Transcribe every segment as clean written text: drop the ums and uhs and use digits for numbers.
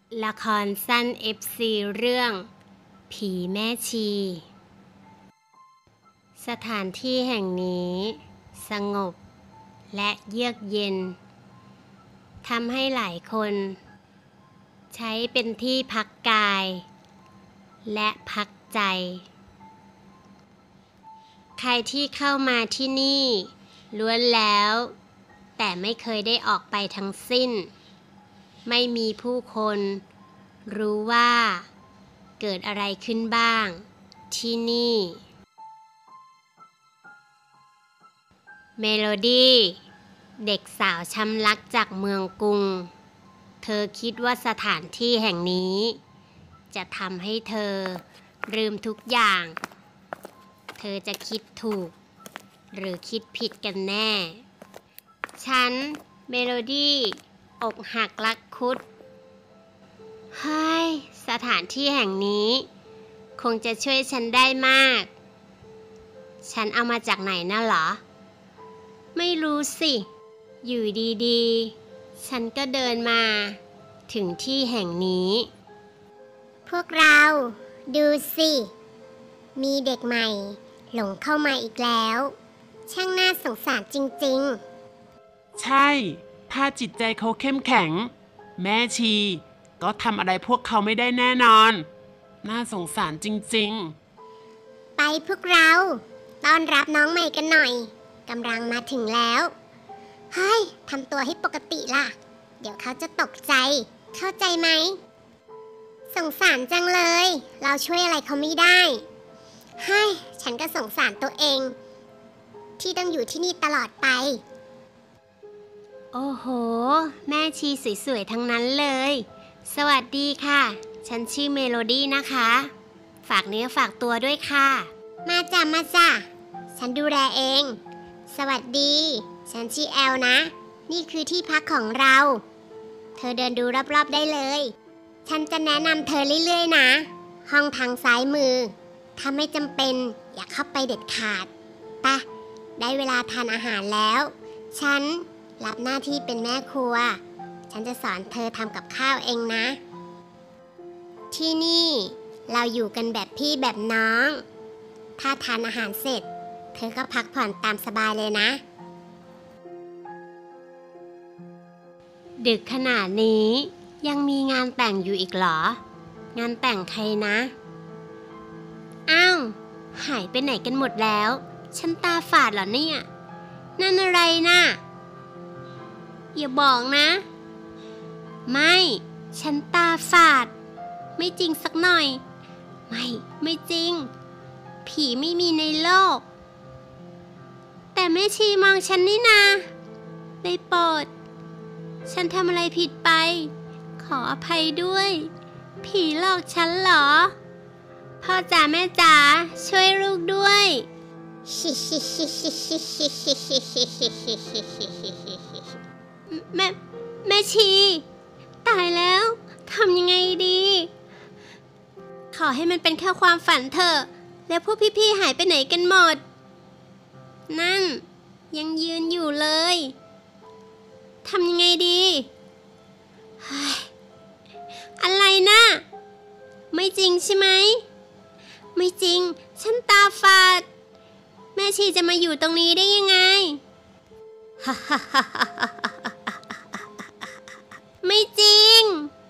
ละครสั้น FC เรื่องผีแม่ชี สถานที่แห่งนี้สงบและเยือกเย็นทำให้หลายคนใช้เป็นที่พักกายและพักใจใครที่เข้ามาที่นี่ล้วนแล้วแต่ไม่เคยได้ออกไปทั้งสิ้นไม่มีผู้คนรู้ว่าเกิดอะไรขึ้นบ้างที่นี่เมโลดี้เด็กสาวช้ำรักจากเมืองกรุงเธอคิดว่าสถานที่แห่งนี้จะทำให้เธอลืมทุกอย่างเธอจะคิดถูกหรือคิดผิดกันแน่ฉันเมโลดี้อกหักรักคุดเฮ้ยสถานที่แห่งนี้คงจะช่วยฉันได้มากฉันเอามาจากไหนน่ะเหรอไม่รู้สิอยู่ดีๆฉันก็เดินมาถึงที่แห่งนี้พวกเราดูสิมีเด็กใหม่หลงเข้ามาอีกแล้วช่างน่าสงสารจริงๆใช่ถ้าจิตใจเขาเข้มแข็งแม่ชีก็ทำอะไรพวกเขาไม่ได้แน่นอนน่าสงสารจริงๆไปพวกเราต้อนรับน้องใหม่กันหน่อยกำลังมาถึงแล้วเฮ้ยทำตัวให้ปกติล่ะเดี๋ยวเขาจะตกใจเข้าใจไหมสงสารจังเลยเราช่วยอะไรเขาไม่ได้เฮ้ยฉันก็สงสารตัวเองที่ต้องอยู่ที่นี่ตลอดไปโอ้โหแม่ชีสวยๆทั้งนั้นเลยสวัสดีค่ะฉันชื่อเมโลดี้นะคะฝากเนื้อฝากตัวด้วยค่ะมาจ้ะฉันดูแลเองสวัสดีฉันชื่อแอลนะนี่คือที่พักของเราเธอเดินดูรอบๆได้เลยฉันจะแนะนำเธอเรื่อยๆนะห้องทางซ้ายมือถ้าไม่จำเป็นอย่าเข้าไปเด็ดขาดไปได้เวลาทานอาหารแล้วฉันรับหน้าที่เป็นแม่ครัวฉันจะสอนเธอทำกับข้าวเองนะที่นี่เราอยู่กันแบบพี่แบบน้องถ้าทานอาหารเสร็จเธอก็พักผ่อนตามสบายเลยนะดึกขนาดนี้ยังมีงานแต่งอยู่อีกเหรองานแต่งใครนะอ้าวหายไปไหนกันหมดแล้วฉันตาฝาดเหรอเนี่ยนั่นอะไรนะอย่าบอกนะไม่ฉันตาฝาดไม่จริงสักหน่อยไม่จริงผีไม่มีในโลกแต่แม่ชีมองฉันนี่นาได้โปรดฉันทำอะไรผิดไปขออภัยด้วยผีหลอกฉันเหรอพ่อจ๋าแม่จ๋าช่วยลูกด้วยแม่ชีตายแล้วทำยังไงดีขอให้มันเป็นแค่ความฝันเถอะแล้วพวกพี่ๆหายไปไหนกันหมดนั่นยังยืนอยู่เลยทำยังไงดีอะไรนะไม่จริงใช่ไหมไม่จริงฉันตาฝาดแม่ชีจะมาอยู่ตรงนี้ได้ยังไงไม่จริง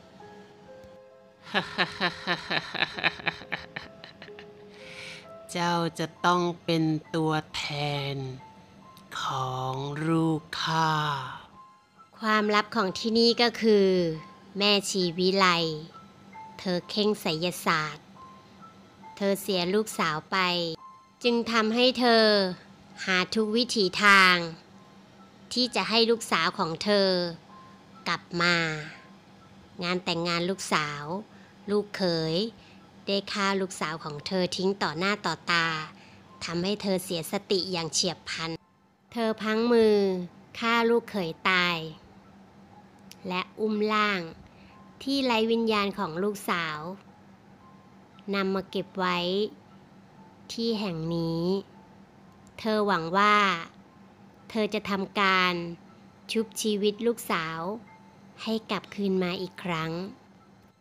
เจ้าจะต้องเป็นตัวแทนของลูกข้าความลับของที่นี่ก็คือแม่ชีวิไลเธอเข่งไสยศาสตร์เธอเสียลูกสาวไปจึงทำให้เธอหาทุกวิถีทางที่จะให้ลูกสาวของเธอกลับมางานแต่งงานลูกสาวลูกเขยได้ฆ่าลูกสาวของเธอทิ้งต่อหน้าต่อตาทำให้เธอเสียสติอย่างเฉียบพลันเธอพลั้งมือฆ่าลูกเขยตายและอุ้มร่างที่ไร้วิญญาณของลูกสาวนำมาเก็บไว้ที่แห่งนี้เธอหวังว่าเธอจะทำการชุบชีวิตลูกสาวให้กลับคืนมาอีกครั้ง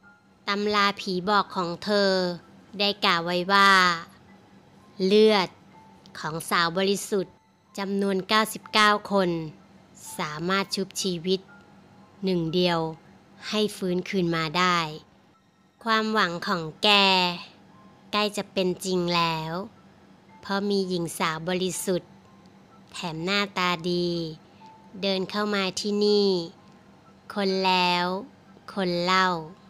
ตำราผีบอกของเธอได้กล่าวไว้ว่า เลือดของสาวบริสุทธิ์จำนวน 99 คน สามารถชุบชีวิตหนึ่งเดียวให้ฟื้นคืนมาได้ ความหวังของแกใกล้จะเป็นจริงแล้ว เพราะมีหญิงสาวบริสุทธิ์แถมหน้าตาดี เดินเข้ามาที่นี่ คนแล้วคนเล่า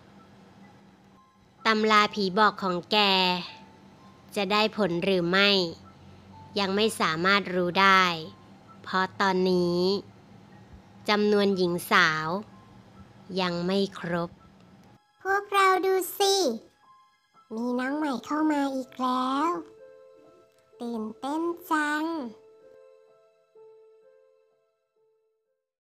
ตำราผีบอกของแกจะได้ผลหรือไม่ ยังไม่สามารถรู้ได้ เพราะตอนนี้จำนวนหญิงสาวยังไม่ครบพวกเราดูสิ มีน้องใหม่เข้ามาอีกแล้ว ตื่นเต้นจัง